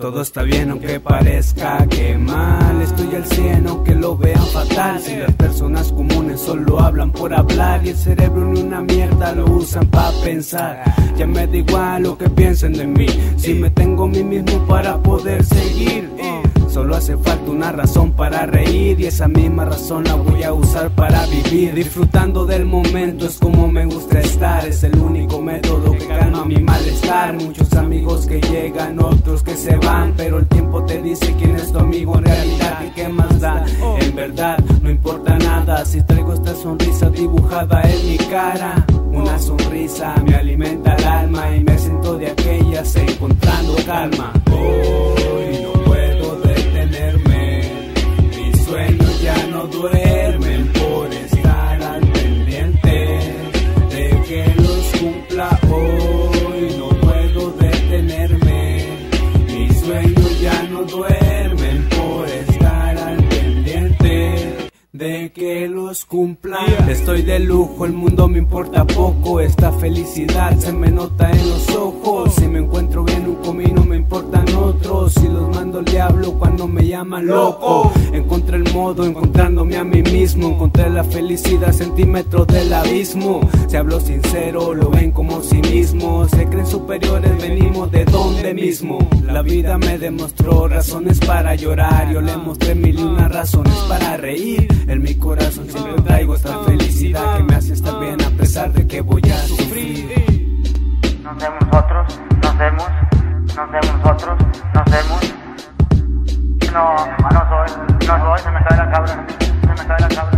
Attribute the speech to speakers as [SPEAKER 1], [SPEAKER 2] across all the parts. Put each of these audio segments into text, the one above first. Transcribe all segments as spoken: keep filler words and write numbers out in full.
[SPEAKER 1] todo está bien aunque parezca que mal. Estoy al cien aunque lo vean fatal. Si las personas comunes solo hablan por hablar y el cerebro ni una mierda lo usan pa' pensar, ya me da igual lo que piensen de mí, si me tengo a mí mismo para poder seguir. Solo hace falta una razón para reír y esa misma razón la voy a usar para vivir. Disfrutando del momento es como me gusta estar, es el único método que calma mi malestar. Muchos amigos que llegan, otros que se van, pero el tiempo te dice quién es tu amigo en realidad y qué más da. En verdad no importa nada si traigo esta sonrisa dibujada en mi cara. Una sonrisa me alimenta el alma y me siento de aquellas encontrando calma. Hoy no puedo detenerme, mis sueños ya no duermen por estar al pendiente de que los cumpla hoy. No puedo detenerme, mis sueños ya no duermen por estar al pendiente de que los cumpla. Estoy de lujo, el mundo me importa poco, esta felicidad se me nota en los ojos. Si me encuentro bien un comino me importan otros, si los mando al diablo cuando me llaman loco. Encontré el modo encontrándome a mí mismo, encontré la felicidad centímetros del abismo. Si hablo sincero lo ven como cinismo, se creen superiores, venimos de donde mismo. La vida me demostró razones para llorar, yo le mostré mil y una razones para reír. En mi corazón siempre traigo esta felicidad que me hace estar bien a pesar de que voy a sufrir.
[SPEAKER 2] Nos vemos nosotros, nos vemos, nos vemos nosotros, nos vemos. No, no soy, no soy, se me cae la cabra, se me cae la cabra.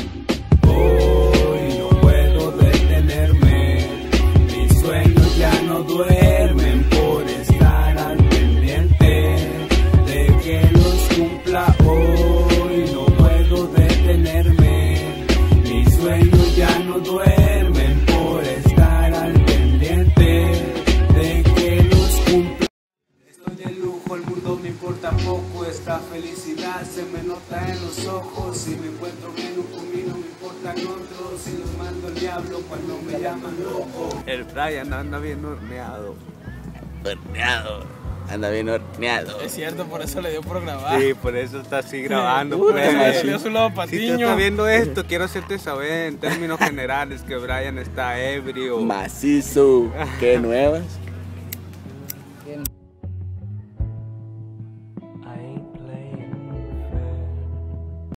[SPEAKER 1] Hoy no puedo detenerme, mis sueños ya no duermen por estar al pendiente de que los cumpla hoy. No puedo detenerme, mis sueños ya no duermen por estar al pendiente de que los cumpla. Estoy de lujo, el mundo me importa poco, esta felicidad se me nota en los ojos. Si me encuentro bien un comino me importan otros, si los mando al diablo cuando me llaman loco.
[SPEAKER 3] El Brian anda bien horneado.
[SPEAKER 4] Horneado. Anda bien horneado.
[SPEAKER 5] Es cierto, por eso le dio por grabar.
[SPEAKER 3] Sí, por eso está así grabando.
[SPEAKER 5] Puta,
[SPEAKER 3] Pues.
[SPEAKER 5] le dio su lado
[SPEAKER 3] Si
[SPEAKER 5] patiño.
[SPEAKER 3] tú estás viendo esto, quiero hacerte saber en términos generales que Brian está ebrio.
[SPEAKER 4] Macizo. ¿Qué nuevas?